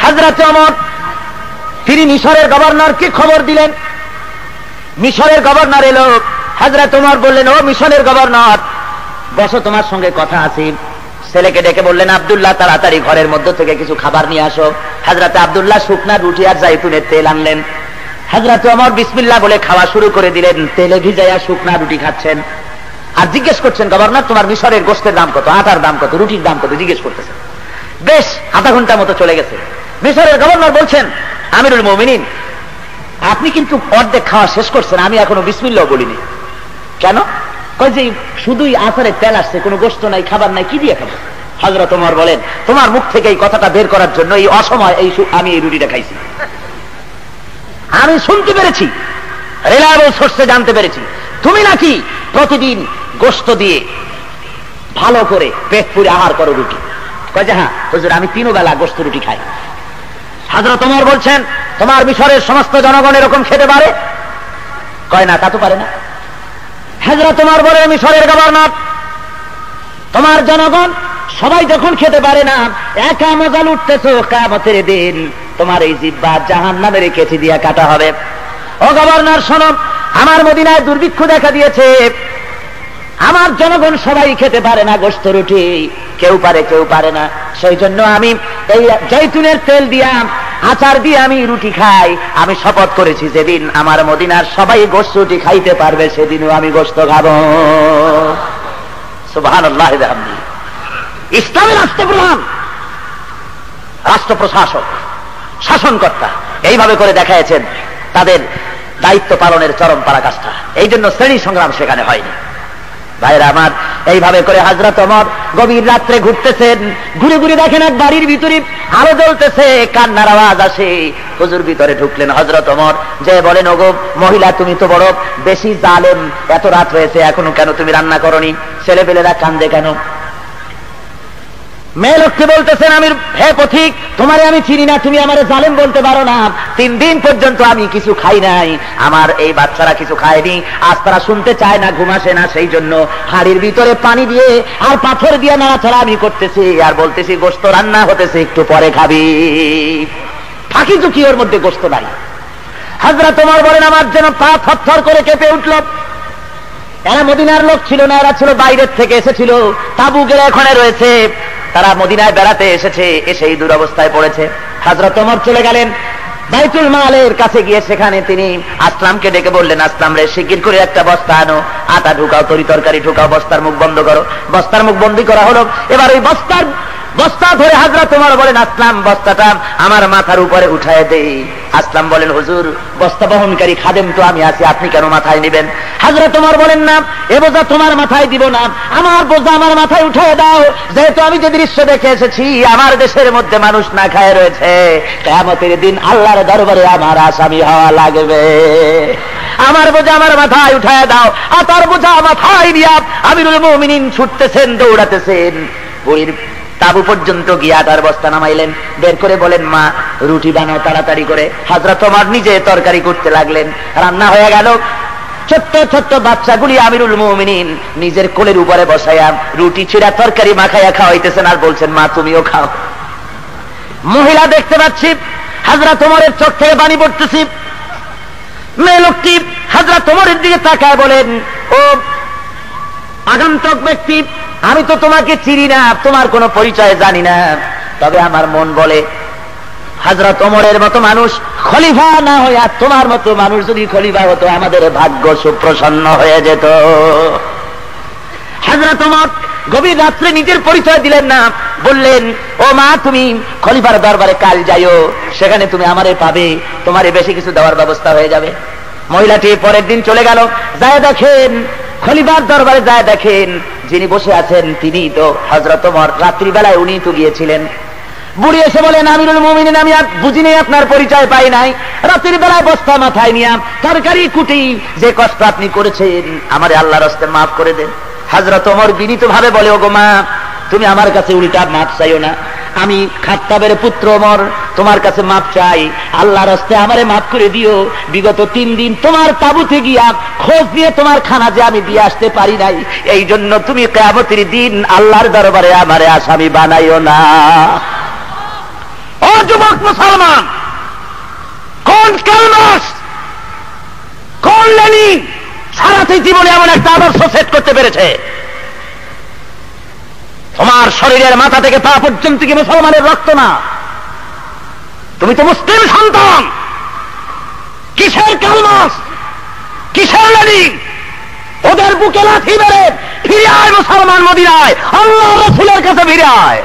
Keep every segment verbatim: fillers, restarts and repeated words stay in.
হযরত ওমর তিনি মিশরের গভর্নরকে খবর দিলেন। মিশরের গভর্নর এলো, হযরত ওমর বললেন, ও মিশরের গভর্নর, বসো, তোমার সঙ্গে কথা আছে। ছেলেকে ডেকে বললেন, আব্দুল্লাহ তাড়াতাড়ি ঘরের মধ্য থেকে কিছু খাবার নিয়ে আসো। হযরত আব্দুল্লাহ শুকনা রুটি আর জাইতুনের তেল আনলেন। হযরত ওমর বিসমিল্লাহ বলে খাওয়া শুরু করে দিলেন। তেলে ভিজাইয়া শুকনা রুটি খাচ্ছেন আর জিজ্ঞেস করছেন, গভর্নর তোমার মিশরের গোশতের দাম কত, আটার দাম কত, রুটির দাম কত, জিজ্ঞেস করতেছেন। বেশ আধা ঘন্টা মতো চলে গেছে। মিশরের গভর্নর বলছেন, আমিরুল মুমিনিন, আপনি কিন্তু অর্ধেক খাওয়া শেষ করছেন, আমি এখনো বিসমিল্লাহ বলিনি। কেন? কই যে শুধুই আচারের তেল আসছে, কোনো গোশত নাই, খাবার নাই, কি দিয়ে খাবো? হযরত ওমর বলেন, তোমার মুখ থেকে এই কথাটা বের করার জন্য এই অসময় এই আমি এই রুটিটা খাইছি। আমি শুনতে পেরেছি, রিলায়েবল সোর্সে জানতে পেরেছি, তুমি নাকি প্রতিদিন গোশত দিয়ে ভালো করে পেট পুরে আহার করো রুটি। কয় যে হ্যাঁ হুজুর, আমি তিন বেলা গোশত রুটি খাই। হযরত ওমর বলছেন, তোমার মিশরের সমস্ত জনগণ এরকম খেতে পারে? কয় না, তা তো পারে না। হযরত ওমর বলেন, মিশরের গভর্নর, তোমার জনগণ সবাই যখন খেতে পারে না, একা মজা লুটতেছো, কিয়ামতের দিন তোমার এই জিহ্বা জাহান্নামের কেচি দিয়ে কাটা হবে। ও গভর্নর শোনো, আমার মদিনায় দুর্ভিক্ষ দেখা দিয়েছে, আমার জনগণ সবাই খেতে পারে না গোশত রুটি, কেউ পারে কেউ পারে না। সেই জন্য আমি এই জৈতুনের তেল দিয়া আচার দিয়ে আমি রুটি খাই। আমি শপথ করেছি, যেদিন আমার মদিনার সবাই গোশত রুটি খাইতে পারবে সেদিনও আমি গোশত খাবো। সুবহানাল্লাহ। ইসলামের রাষ্ট্রপ্রধান, রাষ্ট্র প্রশাসক, শাসনকর্তা এইভাবে করে দেখাইছেন তাদের দায়িত্ব পালনের চরম পরাকাষ্ঠা। এই জন্য শ্রেণী সংগ্রাম সেখানে হয়নি। ভাইরা আমার, এইভাবে করে হযরত ওমর গভীর রাত্রে ঘুরতেছেন, ঘুরে ঘুরে দেখেন এক বাড়ির ভিতরে আলো জ্বলতেছে, কান্নার আওয়াজ আসে। হুজুর ভিতরে ঢুকলেন হযরত ওমর, যে বলেন, ওগো মহিলা, তুমি তো বড় বেশি জালেম, এত রাত হয়েছে এখনো কেন তুমি রান্না করনি? ছেলেপেলেরা কান্দে কেন? মেয়ে লোককে বলতেছেন, আমি হে পথিক, তোমারে আমি চিনি না, তুমি আমারে জালেম বলতে পারো না। তিন দিন পর্যন্ত আমি কিছু খাই নাই, আমার এই বাচ্চারা কিছু খায়নি, আজ তারা শুনতে চায় না, ঘুম আসে না, সেই জন্য হাড়ির ভিতরে পানি দিয়ে আর পাথর দিয়ে নাড়াচাড়া আমি করতেছি আর বলতেছি গোশত রান্না হতেছে, একটু পরে খাবি। ফাঁকি ঝুঁকি ওর মধ্যে গোশত নাই। হযরত ওমর বলেন, আমার যেন পা থরথর করে কেঁপে উঠল। এরা মদিনার লোক ছিল না, এরা ছিল বাইরের থেকে এসেছিল, তাবু গেলে এখানে রয়েছে, তারা মদিনায় বেড়াতে এসেছে, এসে এই দুরবস্থায় পড়েছে। হযরত ওমর চলে গেলেন বাইতুল মালের কাছে গিয়ে সেখানে তিনি আসলামকে ডেকে বললেন, আসলাম রে, শিগগির করে একটা বস্তা আনো, আটা ঢুকাও, তরি তরকারি ঢুকাও, বস্তার মুখ বন্ধ করো। বস্তার মুখ বন্ধ করা হলো। এবার ওই বস্তার বস্তা ধরে হযরত ওমর বলেন, আসলাম বস্তাটা আমার মাথার উপরে উঠায় দেই। আসলাম বলেন, হুজুর বস্তা বহনকারী খাদেম তো আমি আছি, আপনি কেন মাথায় নেবেন? হযরত ওমর বলেন, না, এ বোঝা তোমার মাথায় দিব না, আমার বোঝা আমার মাথায় উঠায় দাও। যেহেতু আমি যে দৃশ্য দেখে এসেছি, আমার দেশের মধ্যে মানুষ না খায় রয়েছে, কিয়ামতের দিন আল্লাহর দরবারে আমার আসামি হওয়া লাগবে। আমার বোঝা আমার মাথায় উঠায় দাও। আর তার বোঝা মাথায় দিয়া আমিরুল মুমিনিন ছুটতেছেন, দৌড়াতেছেন। বুড়ির তাবু পর্যন্ত গিয়ে আটার বস্তা নামাইলেন, বের করে বলেন, মা রুটি বানাও তাড়াতাড়ি করে। হযরত ওমর নিজে তরকারি করতে লাগলেন, রান্না হয়ে গেল। ছোট্ট ছোট্ট বাচ্চাগুলি আমিরুল মুমিনিন নিজের কোলের উপরে বসাইয়া রুটি ছিঁড়া তরকারি মাখাইয়া খাওয়াইতেছেন আর বলছেন, মা তুমিও খাও। মহিলা দেখতে পাচ্ছি, হযরত ওমরের চোখ থেকে পানি পড়তেছি। মেয়ে লোকটি হযরত ওমরের দিকে তাকায় বলেন, ও আগন্তুক ব্যক্তি, আমি তো তোমাকে চিনি না, তোমার কোনো পরিচয় জানি না, তবে আমার মন বলে হযরত ওমরের মতো মানুষ খলিফা না হইয়া তোমার মতো মানুষ যদি খলিফা হতো, আমাদের ভাগ্য সুপ্রসন্ন হয়ে যেত। হযরত ওমর গভীর রাত্রে নিজের পরিচয় দিলেন না, বললেন, ও মা, তুমি খলিফার দরবারে কাল যাইও, সেখানে তুমি আমারে পাবে, তোমারে বেশি কিছু দেওয়ার ব্যবস্থা হয়ে যাবে। মহিলাটি পরের দিন চলে গেল, যায় দেখেন খলিফার দরবারে, যায় দেখেন যিনি বসে আছেন তিনি তো হযরত ওমর। রাত্রিবেলায় উনি তো গিয়েছিলেন। বুড়ি এসে বলেন, আমিরুল মুমিনিন, আমি বুঝিনি, আপনার পরিচয় পাই নাই, রাত্রির বেলায় বস্তা মাথায় নিয়ে তরকারি কুটি, যে কষ্ট আপনি করেছেন আমারে আল্লাহর রাস্তায় মাফ করে দেন। হযরত ওমর বিনীত ভাবে বলে, ওগো মা, তুমি আমার কাছে উল্টা মাফ চাইও না, আমি খাত্তাবের পুত্র ওমর তোমার কাছে মাফ চাই, আল্লাহর রাস্তায় আমারে মাফ করে দিও। বিগত তিন দিন তোমার তাবুতে গিয়া খোঁজ দিয়ে তোমার খানা যে আমি দিয়ে আসতে পারি নাই, এই জন্য তুমি কিয়ামতের দিন আল্লাহর দরবারে আমারে আসামি বানাইও না। ও যুবক মুসলমান, কোন কালমাস, কোন লেনিন সারাটি জীবনে এমন একটা আদর্শ সেট করতে পেরেছে? তোমার শরীরের মাথা থেকে পা পর্যন্ত কি মুসলমানের রক্ত না? তুমি তো মুসলিম সন্তান। কিসের কালমাস, কিসের লেনিন? ওদের বুকে লাথি মেরে ফিরে আয় মুসলমান মদিনায়, আল্লাহ রাসূলের কাছে ফিরে আয়।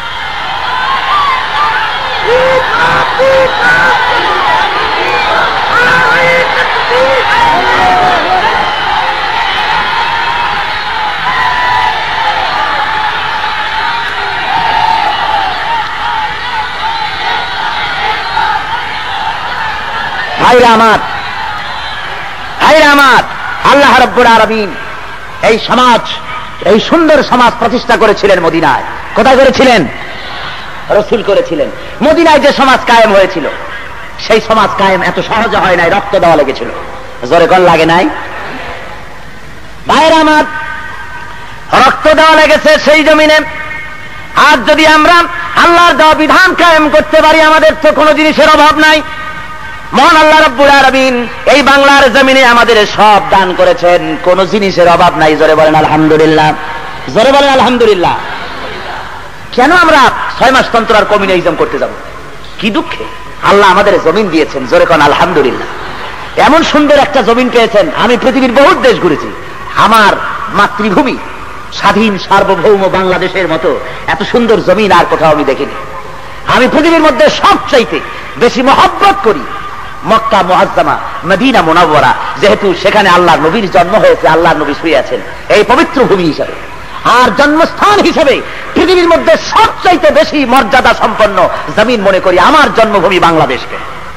ভাইরা আমার, ভাইরা আমার, আল্লাহ রাব্বুল আলামিন এই সমাজ, এই সুন্দর সমাজ প্রতিষ্ঠা করেছিলেন মদিনায়। কোথায় করেছিলেন? রাসূল করেছিলেন। মদিনায় যে সমাজ কায়েম হয়েছিল, সেই সমাজ কায়েম এত সহজে হয় নাই, রক্ত দেওয়া লেগেছিল। জোরে কল লাগে নাই? ভাইরা আমার, রক্ত দেওয়া লেগেছে সেই জমিনে। আজ যদি আমরা আল্লাহর দেওয়া বিধান কায়েম করতে পারি, আমাদের তো কোনো জিনিসের অভাব নাই। মহান আল্লাহ রাব্বুল আলামিন এই বাংলার জমিনে আমাদের সব দান করেছেন, কোন জিনিসের অভাব নাই। জোরে বলেন আলহামদুলিল্লাহ, জোরে বলেন আলহামদুলিল্লাহ। কেন আমরা ছয় মাস তন্ত্র আর কমিউনিজম করতে যাব? কি দুঃখে আল্লাহ আমাদের জমিন দিয়েছেন। জোরে কোন আলহামদুলিল্লাহ। এমন সুন্দর একটা জমিন পেয়েছেন। আমি পৃথিবীর বহুত দেশ ঘুরেছি, আমার মাতৃভূমি স্বাধীন সার্বভৌম বাংলাদেশের মতো এত সুন্দর জমিন আর কোথাও আমি দেখিনি। আমি পৃথিবীর মধ্যে সবচাইতে বেশি মহব্বত করি মক্কা মুআজ্জামা, মদিনা মুনাওয়ারা, যেহেতু সেখানে আল্লাহর নবীর জন্ম হয়েছে, আল্লাহর নবী শুয়ে আছেন এই পবিত্র ভূমি হিসাবে। আর জন্মস্থান হিসেবে পৃথিবীর মধ্যে সবচাইতে বেশি মর্যাদা সম্পন্ন জমিন মনে করি আমার জন্মভূমি বাংলাদেশকে।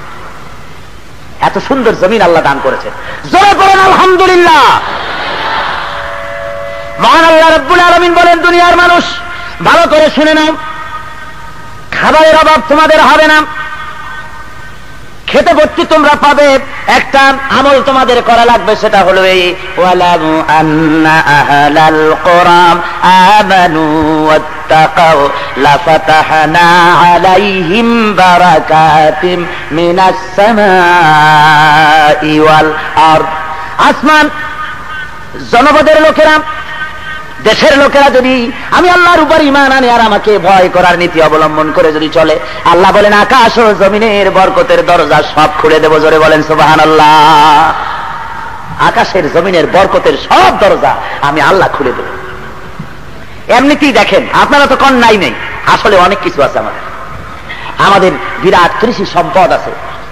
এত সুন্দর জমিন আল্লাহ দান করেছেন। জোরে বলেন আলহামদুলিল্লাহ। মহান আল্লাহ রাব্বুল আলামিন বলেন, দুনিয়ার মানুষ ভালো করে শুনে নাও, খাবারের অভাব তোমাদের হবে না, খেতে ভর্তি তোমরা পাবে। একটা আমল তোমাদের করা লাগবে, সেটা হলো এই ওয়ালামু আন্না আহলাল কুরআন আমানু ওয়াত্তাকাউ লাফাতাহনা আলাইহিম বারাকাতিম মিনাস সামাই ওয়াল আরদ। আসমান জনপদের লোকেরা, দেশের লোকেরা যদি আমি আল্লাহর উপর ঈমান আনে আর আমাকে ভয় করার নীতি অবলম্বন করে যদি চলে, আল্লাহ বলেন আকাশ ও জমিনের বরকতের দরজা সব খুলে দেব। জোরে বলেন সুবহানাল্লাহ। আকাশের জমিনের বরকতের সব দরজা আমি আল্লাহ খুলে দেব। এমনিতেই দেখেন, আপনারা তো কন্যাই নেই, আসলে অনেক কিছু আছে আমাদের। আমাদের বিরাট কৃষি সম্পদ আছে,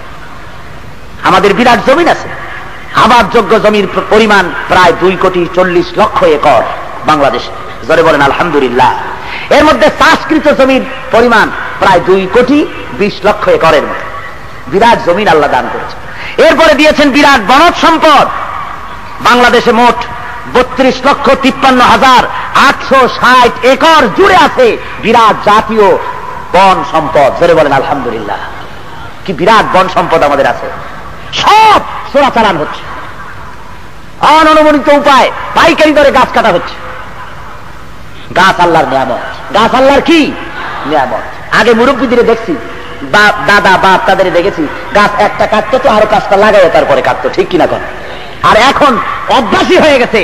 আমাদের বিরাট জমিন আছে। আবাদযোগ্য জমির পরিমাণ প্রায় দুই কোটি চল্লিশ লক্ষ একর বাংলাদেশে। জোরে বলেন আলহামদুলিল্লাহ। এর মধ্যে চাষকৃত জমির পরিমাণ প্রায় দুই কোটি বিশ লক্ষ একরের মতো বিরাট জমিন আল্লাহ দান করেছে। এরপরে দিয়েছেন বিরাট বনজ সম্পদ। বাংলাদেশে মোট বত্রিশ লক্ষ তিপ্পান্ন হাজার আটশো ষাট একর জুড়ে আছে বিরাট জাতীয় বন সম্পদ। জোরে বলেন আলহামদুলিল্লাহ। কি বিরাট বন সম্পদ আমাদের আছে। সব চোরাচালান হচ্ছে, অননুমোদিত উপায় পাইকারি দরে গাছ কাটা হচ্ছে। গাছ আল্লাহর নিয়ামত, গাছ আল্লাহর কি নিয়ামত। আগে মুরব্বীদের দেখছি, বাপ দাদা বাপ তাদের দেখেছি গাছ একটা কাটতো তো আরো গাছটা লাগাই তারপরে কাটতো, ঠিক কিনা কোন? আর এখন অভ্যাসী হয়ে গেছে,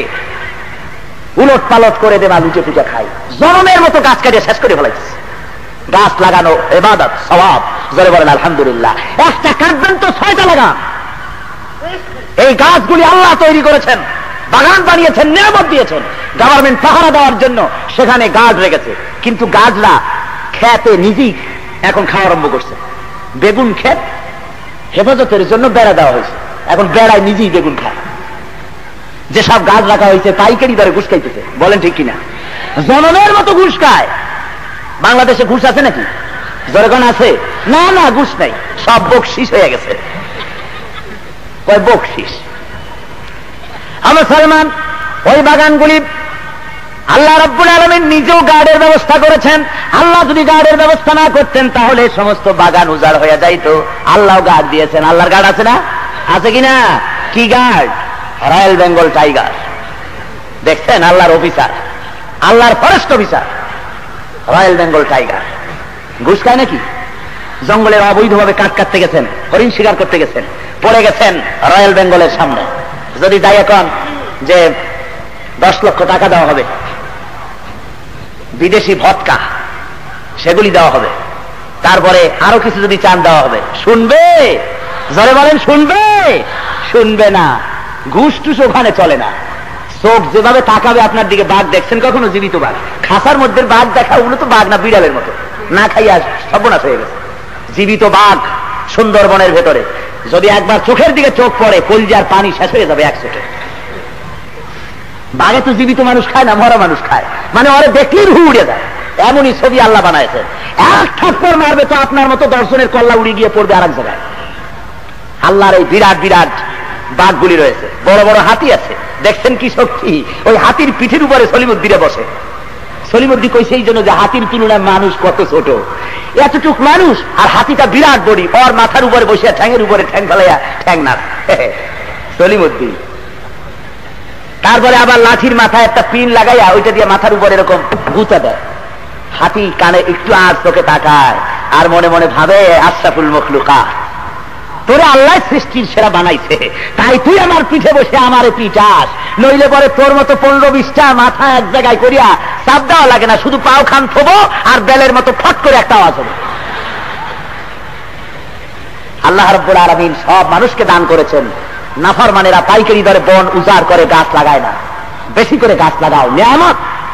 উলট পালট করে দেবা লুটে পুটে খাই, জনমের মতো গাছ কাটিয়ে শেষ করে ফেলাইছে। গাছ লাগানো ইবাদত, সওয়াব। জোরে বলেন আলহামদুলিল্লাহ। একটা কাটবেন তো ছয়টা লাগান। এই গাছগুলি আল্লাহ তৈরি করেছেন, বাগান বানিয়েছেন, নিয়ামত দিয়েছেন। গভর্নমেন্ট পাহারা দেওয়ার জন্য সেখানে গাছ রেখেছে, কিন্তু গাছরা খেতে নিজেই এখন খাওয়া আরম্ভ করছে। বেগুন ক্ষেত হেফাজতের জন্য বেড়া দেওয়া হয়েছে, এখন বেড়ায় নিজেই বেগুন খায়। যেসব গাছ রাখা হয়েছে পাইকারি দরে ঘুষ খাইতেছে, বলেন ঠিক কিনা? জনমের মতো ঘুষ খায়। বাংলাদেশে ঘুষ আছে নাকি? জনগণ আছে? না না, ঘুষ নাই, সব বকশিস হয়ে গেছে। কয় বকশিস। আমরা সালমান ওই বাগানগুলি আল্লাহ রাব্বুল আলামিন নিজেও গার্ডের ব্যবস্থা করেছেন। আল্লাহ যদি গার্ডের ব্যবস্থা না করতেন তাহলে সমস্ত বাগান উজাড় হয়ে যাইতো। আল্লাহ গার্ড দিয়েছেন। আল্লাহর গার্ড আছে না? আছে কিনা? কি গার্ড? Royal Bengal tiger. দেখছেন আল্লাহর অফিসার, আল্লাহর forest officer royal Bengal tiger. ঘুষ খায় নাকি? জঙ্গলের অবৈধভাবে কাঠ কাটতে গেছেন, হরিণ শিকার করতে গেছেন, পড়ে গেছেন রয়্যাল বেঙ্গলের সামনে। যদি যাই এখন যে দশ লক্ষ টাকা দেওয়া হবে, বিদেশি ভদকা সেগুলি দেওয়া হবে, তারপরে আরো কিছু যদি চান দেওয়া হবে, শুনবে? জোরে বলেন, শুনবে? শুনবে না। ঘুষ টুস ওখানে চলে না। চোখ যেভাবে তাকাবে আপনার দিকে, বাঘ দেখছেন কখনো? জীবিত বাঘ, খাসার মধ্যে বাঘ দেখা, ওগুলো তো বাঘ না, বিড়ালের মতো, না খাইয়া সর্বনাশ হয়ে গেছে। জীবিত বাঘ সুন্দরবনের ভেতরে যদি একবার চোখের দিকে চোখ পড়ে, কলজার পানি শেষ হয়ে যাবে এক চোখে। বাঘে তো জীবিত মানুষ খায় না, মরা মানুষ খায়, মানে ওরে দেখলেই রুহু উড়ে যায়, এমনই ছবি আল্লাহ বানাইছে। এক থাপ্পড় মারবে তো আপনার মতো দর্শনের কল্লা উড়ে গিয়ে পড়বে আর এক জায়গায়। আল্লাহর এই বিরাট বিরাট বাঘগুলি রয়েছে, বড় বড় হাতি আছে, দেখছেন কি শক্তি! ওই হাতির পিঠের উপরে সলিমুদ্দিনে বসে। সলিমুদ্দি কইছে এই জন্য যে হাতির তুলনায় মানুষ কত ছোট, এতটুক মানুষ, আর হাতিটা বিরাট বড়ি, ওর মাথার উপরে বসে ঠ্যাঙের উপরে ঠ্যাং ফেলাইয়া ঠ্যাং না সলিমুদ্দি। তারপরে আবার লাঠির মাথায় একটা পিন লাগাইয়া ওইটা দিয়ে মাথার উপরে এরকম গুঁতা দেয়। হাতি কানে একটু আর চোখে তাকায় আর মনে মনে ভাবে, আশরাফুল মখলুকা, তোরে আল্লাহ সৃষ্টির সেরা বানাইছে, তাই তুই আমার পিঠে বসে আমারে পিটাস, নইলে পরে তোর মতো পনেরো বিশটা মাথা এক জায়গায় করিয়া চাপ দেওয়া লাগে না, শুধু পাও খান থবো আর বেলের মতো ফট করে একটা আওয়াজ হবে। আল্লাহ রাব্বুল আলামিন সব মানুষকে দান করেছেন। নাফরমানেরা পাইকারি দরে বন উজাড় করে গাছ লাগায় না, বেশি করে গাছ লাগাও, নিয়ামত।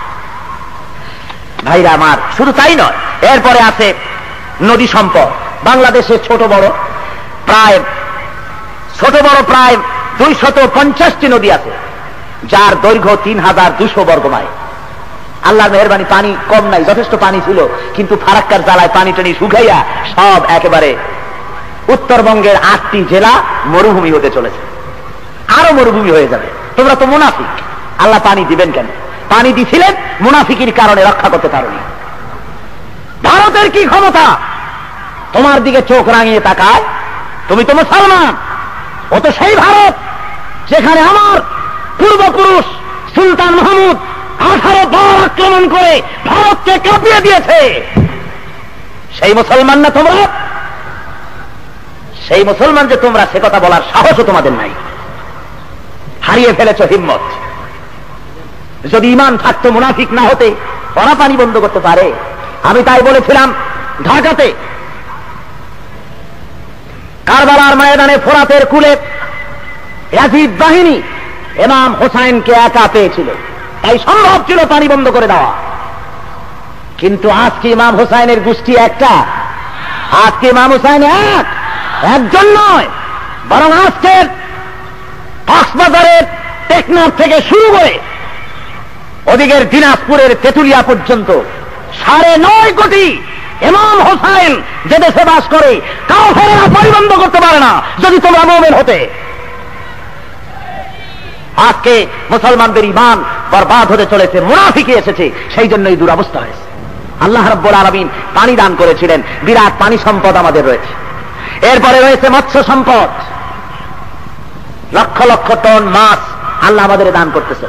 ভাইরা আমার, শুধু তাই নয়, এরপরে আছে নদী সম্পদ। বাংলাদেশের ছোট বড় প্রায় ছোট বড় প্রায় দুইশত পঞ্চাশটি নদী আছে, যার দৈর্ঘ্য তিন হাজার দুশো বর্গ মাইল। আল্লাহর মেহেরবানি, পানি কম নাই, যথেষ্ট পানি ছিল, কিন্তু ফারাক্কার জ্বালায় পানি টানি শুকাইয়া সব একেবারে উত্তরবঙ্গের আটটি জেলা মরুভূমি হতে চলেছে, আরো মরুভূমি হয়ে যাবে। তোমরা তো মুনাফিক, আল্লাহ পানি দিবেন কেন? পানি দিছিলেন মুনাফিকির কারণে, রক্ষা করতে পারোনি। ভারতের কি ক্ষমতা তোমার দিকে চোখ রাঙিয়ে তাকায়? তুমি তো মুসলমান, ও তো সেই ভারত যেখানে আমার পূর্বপুরুষ সুলতান মাহমুদ আঠারো বার আক্রমণ করে ভারতকে কাঁপিয়ে দিয়েছে। সেই মুসলমান না তোমরা? সেই মুসলমান যে তোমরা, সে কথা বলার সাহসও তোমাদের নাই, হারিয়ে ফেলেছ হিম্মত। যদি ইমান থাকতো, মুনাফিক না হতে, ওরা পানি বন্ধ করতে পারে? আমি তাই বলেছিলাম ঢাকাতে কারবালার ময়দানে ফোরাতের কুলে ইয়াজিদ বাহিনী ইমাম হোসাইনকে একা পেয়েছিল, তাই সম্ভব ছিল পানি বন্ধ করে দেওয়া। কিন্তু আজকে ইমাম হোসাইনের গোষ্ঠী একটা, আজকে ইমাম হোসাইন এক একজন নয়, বরং আজকের কক্সবাজারের টেকনাফ থেকে শুরু করে ওদিকের দিনাজপুরের তেতুলিয়া পর্যন্ত সাড়ে নয় কোটি ইমাম হোসাইন যে দেশে বাস করে, কাফেররা পরিবন্ধ করতে পারে না যদি তোমরা মুমিন হতে। আজকে মুসলমানদের ঈমান বরবাদ হতে চলেছে, মুনাফিকি এসেছে, সেই জন্যই দুরবস্থা হয়েছে। আল্লাহ রাব্বুল আলামিন পানি দান করেছিলেন, বিরাট পানি সম্পদ আমাদের রয়েছে। এরপরে রয়েছে মৎস্য সম্পদ, লক্ষ লক্ষ টন মাছ আল্লাহ আমাদের দান করতেছে।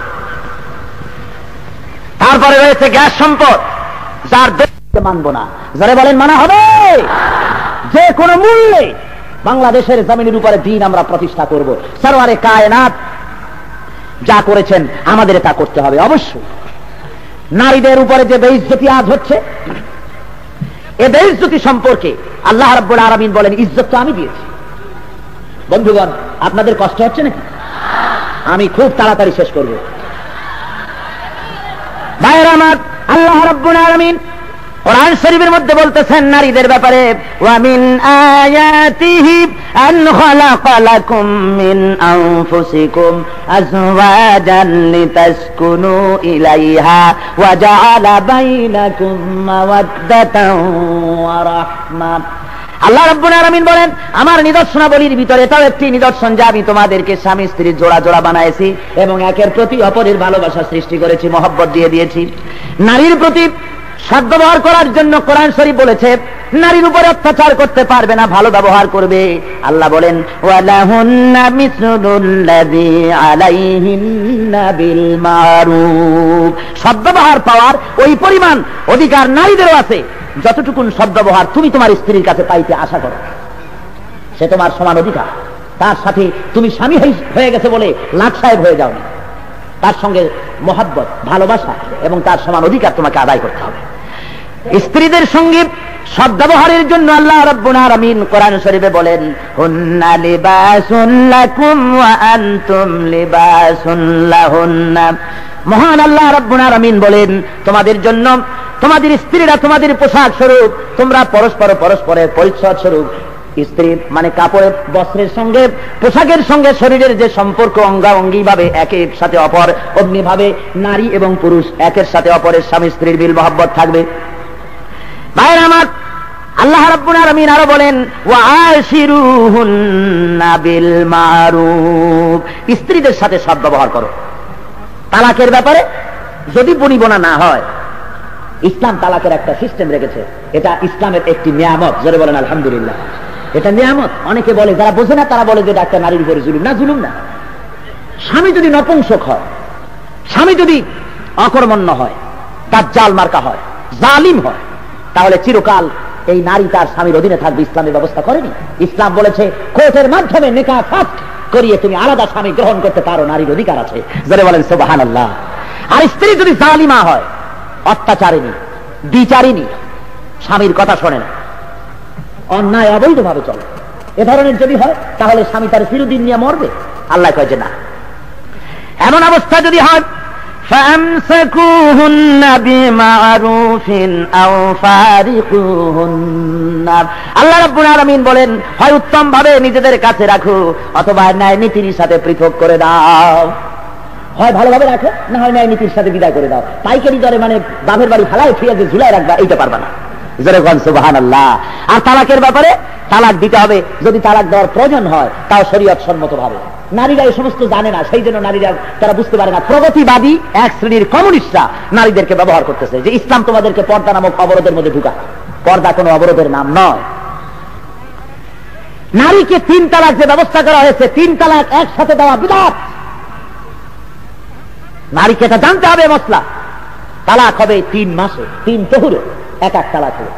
তারপরে রয়েছে গ্যাস সম্পদ, যার মানব না, যারা বলেন মানা হবে, যে কোনো মূল্যে বাংলাদেশের জমিনের উপরে দিন আমরা প্রতিষ্ঠা করব। সরওয়ারে কায়নাত যা করেছেন আমাদের তা করতে হবে অবশ্যই। নারীদের উপরে যে বেইজ্জতি আজ হচ্ছে, এ বেইজ্জতি সম্পর্কে আল্লাহ রাব্বুল আলামিন বলেন, ইজ্জত তো আমি দিয়েছি। বন্ধুগণ, আপনাদের কষ্ট হচ্ছে নাকি? আমি খুব তাড়াতাড়ি শেষ করব। ভাইরা আমার, আল্লাহ রাব্বুল আলামিন কোরআন শরীফের মধ্যে বলতেছেন নারীদের ব্যাপারে, ওয়া মিন আয়াতিহি আন খালাকা লাকুম মিন আনফুসিকুম আজওয়াজান লিতাসকুনু ইলাইহা ওয়া জাআলা বাইনাকুম মাওয়াদ্দাতান ওয়া রাহমা। আল্লাহ রাব্বুল আলামিন বলেন, আমার নিদর্শনাবলীর ভিতরে তাও একটি নিদর্শন যে আমি তোমাদেরকে স্বামী স্ত্রীর জোড়া জোড়া বানাইছি এবং একের প্রতি অপরের ভালোবাসা সৃষ্টি করেছি, মহব্বত দিয়ে দিয়েছি। নারীর প্রতি সদ্ব্যবহার করার জন্য কোরআন শরীফ বলেছে, নারীর উপরে অত্যাচার করতে পারবে না, ভালো ব্যবহার করবে। আল্লাহ বলেন, ওয়ালাহুন্না মিসলুল্লাযী আলাইহিন্না বিল মারুফ। সদ্ব্যবহার পাওয়ার ওই পরিমাণ অধিকার নারীদেরও আছে যতটুকুন সদ্ব্যবহার তুমি তোমার স্ত্রীর কাছে পাইতে আশা করো, সে তোমার সমান অধিকার। তার সাথে তুমি স্বামী হয়ে গেছে বলে লাট সাহেব হয়ে যাওনি, তার সঙ্গে মহাব্বত, ভালোবাসা এবং তার সমান অধিকার তোমাকে আদায় করতে হবে। স্ত্রীদের সঙ্গে সদ্ব্যবহারের জন্য আল্লাহ রাব্বুল আলামিন কোরআন শরীফে বলেন, হুন্না লিবাসুন লাকুম ওয়া আনতুম লিবাসুন লাহুন্না। মহান আল্লাহ রাব্বুল আলামিন বলেন, তোমাদের জন্য তোমাদের স্ত্রীরা তোমাদের পোশাক স্বরূপ, তোমরা পরস্পর পরস্পরের পরিচ্ছদ স্বরূপ। স্ত্রী মানে কাপড়ের বস্ত্রের সঙ্গে পোশাকের সঙ্গে শরীরের যে সম্পর্ক অঙ্গাঙ্গি ভাবে একের সাথে অপর, অগ্নি ভাবে নারী এবং পুরুষ একের সাথে অপরের স্বামী স্ত্রীর বিল মহব্বত থাকবে। ভাইরা আমার, আল্লাহ রাব্বুল আলামিন আরো বলেন, ওয়া আশিরুহুন্না বিল মারুফ। স্ত্রীদের সাথে সদ্ব্যবহার করো। তালাকের ব্যাপারে যদি বনিবনা না হয়, ইসলাম তালাকের একটা সিস্টেম রেখেছে। এটা ইসলামের একটি নিয়ামত। জোরে বলেন আলহামদুলিল্লাহ। এটা নিয়ামত। অনেকে বলে, যারা বোঝে না তারা বলে যে এটা একটা নারীর উপরে জুলুম। না, জুলুম না। স্বামী যদি নপুংসক হয়, স্বামী যদি অকর্মণ্য হয়, দাজ্জাল মার্কা হয়, জালিম হয়, তাহলে চিরকাল এই নারী তার স্বামীর অধীনে থাকবে। ইসলামের ব্যবস্থা করেনি। ইসলাম বলেছে কোর্টের মাধ্যমে নিকাহ ফাস্ট করিয়ে তুমি আলাদা স্বামী গ্রহণ করতে পারো, নারীর অধিকার আছে। জোরে বলেন সুবহানাল্লাহ। আর স্ত্রী যদি জালিমা হয়, অত্যাচারিনী, দ্বিচারিনী, স্বামীর কথা শোনে না, অন্যায় অবৈধভাবে চলে, এ ধরনের যদি হয়, তাহলে স্বামী তার চিরদিন নিয়ে মরবে। আল্লাহ কয় যে না। এমন অবস্থা যদি হয়, ফামসাকুহুন্না বিমারুফিন আও ফারিকুহুন্না, আল্লাহ রাব্বুল আলামিন বলেন, হয় উত্তম ভাবে নিজেদের কাছে রাখো, অথবা ন্যায় নীতির সাথে পৃথক করে দাও। হয় ভালোভাবে রাখো, না হয় ন্যায় নীতির সাথে বিদায় করে দাও। পাইকারি দরে মানে বাপের বাড়ি ফালায় ফিরে যে ঝুলাই রাখবা, এইটা পারবা না। জোরে বলেন সুবহানাল্লাহ। আর তালাকের ব্যাপারে তালাক দিতে হবে যদি তালাক দেওয়ার প্রয়োজন হয়, তাও শরীয়ত সম্মত ভাবে। নারীরা এই সমস্ত জানে না, সেই জন্য নারীরা তারা বুঝতে পারে না। প্রগতিবাদী এক শ্রেণীর কমিউনিস্টরা নারীদেরকে ব্যবহার করতেছে যে ইসলাম তোমাদেরকে পর্দা নামক অবরোধের মধ্যে ঢুকায়। পর্দা কোনো অবরোধের নাম নয়। নারীকে তিন তালাক যে ব্যবস্থা করা হয়েছে, তিন তালাক একসাথে দেওয়া বিদআত। নারীকে এটা জানতে হবে মসলা। তালাক হবে তিন মাসে, তিন তহুরে এক এক তালাক হবে।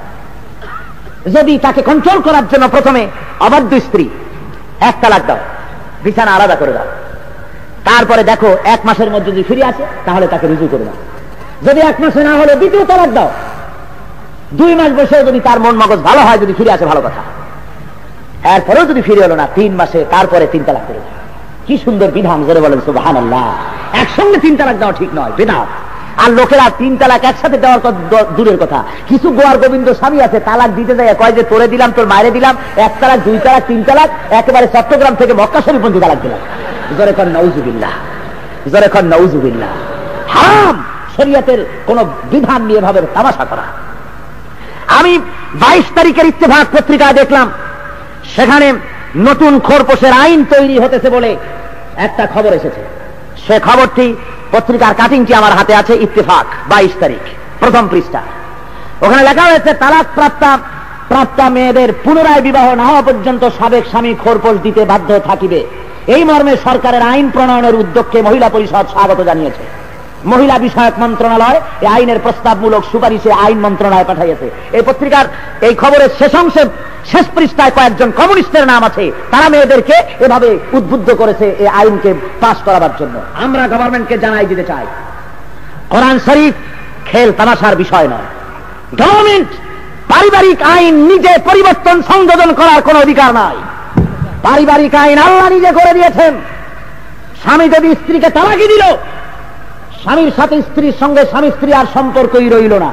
যদি তাকে কন্ট্রোল করার জন্য প্রথমে অবাধ্য স্ত্রী, এক তালাক দাও, বিছানা আলাদা করে দাও। তারপরে দেখো এক মাসের মধ্যে যদি ফিরে আসে, তাহলে তাকে রুজু করে দাও। যদি এক মাসে না হলে দ্বিতীয় তালাক দাও। দুই মাস বসে যদি তার মন মগজ ভালো হয়, যদি ফিরে আসে ভালো কথা, এরপরেও যদি ফিরে এলো না, তিন মাসে তারপরে তিন তালাক করে দাও। কি সুন্দর বিধান। জোরে বলেন সুবহানাল্লাহ। একসঙ্গে তিন তালাক দেওয়া ঠিক নয়, বিধান। আর লোকেরা তিন তালাক একসাথে দেওয়ার দূরের কথা, কিছু গোয়ার গোবিন্দ স্বামী আছে, তালাক দিতে যায় কয় যে তোরে দিলাম, তোর মায়েরে দিলাম, এক তালাক, দুই তালাক, তিন তালাক, একেবারে চট্টগ্রাম থেকে মক্কা শরীফ পর্যন্ত তালাক দিলাম। জোরে কর নাউজুবিল্লাহ, জোরে কর নাউজুবিল্লাহ। হারাম শরীয়তের কোন বিধান নিয়ে ভাবে তামাশা করা। আমি বাইশ তারিখের ইত্তেফাক পত্রিকায় দেখলাম, সেখানে নতুন খোরপোশের আইন তৈরি হতেছে বলে একটা খবর এসেছে। সে খবরটি, পত্রিকার কাটিংটি আমার হাতে আছে, ইত্তেফাক বাইশ তারিখ, প্রথম পৃষ্ঠা। ওখানে লেখা হয়েছে, তালাক প্রাপ্তা প্রাপ্তা মেয়েদের পুনরায় বিবাহ না হওয়া পর্যন্ত সাবেক স্বামী খোরপোশ দিতে বাধ্য থাকিবে। এই মর্মে সরকারের আইন প্রণয়নের উদ্যোগকে মহিলা পরিষদ স্বাগত জানিয়েছে। মহিলা বিষয়ক মন্ত্রণালয় এই আইনের প্রস্তাবমূলক সুপারিশে আইন মন্ত্রণালয় পাঠাইছে। এই পত্রিকার এই খবরের শেষ অংশে, শেষ পৃষ্ঠায় কয়েকজন কমিউনিস্টের নাম আছে। তারা মেয়েদেরকে এভাবে উদ্বুদ্ধ করেছে এই আইনকে পাশ করাবার জন্য। আমরা গভর্নমেন্টকে জানাই দিতে চাই, কোরআন শরীফ খেল তামাশার বিষয় নয়। গভর্নমেন্ট পারিবারিক আইন নিজে পরিবর্তন সংযোজন করার কোন অধিকার নাই। পারিবারিক আইন আল্লাহ নিজে করে দিয়েছেন। স্বামী যদি স্ত্রীকে তালাকি দিল, স্বামীর সাথে স্ত্রীর সঙ্গে স্বামী স্ত্রী আর সম্পর্কই রইল না।